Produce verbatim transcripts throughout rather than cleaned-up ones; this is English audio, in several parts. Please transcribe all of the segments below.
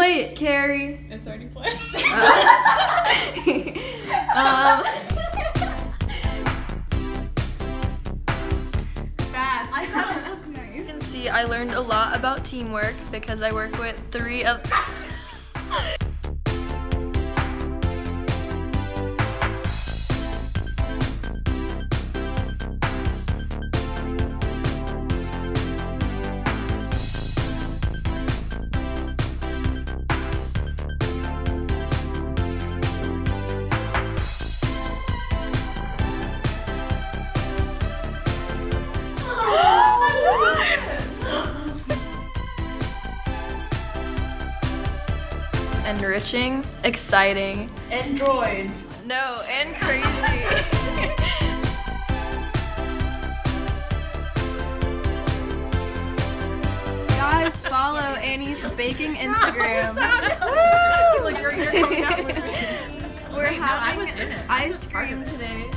Play it, Carrie. It's already played. um, Fast. I nice. You can see I learned a lot about teamwork because I work with three of enriching, exciting, Androids. no, and crazy. Guys, follow Annie's baking Instagram. Like you're, you're coming out with me. We're Wait, no, I having was in it. ice cream today.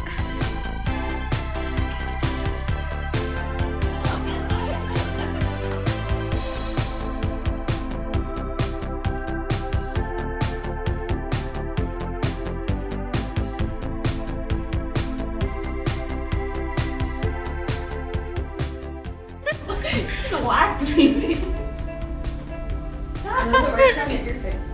Slack me. Does it work from your face?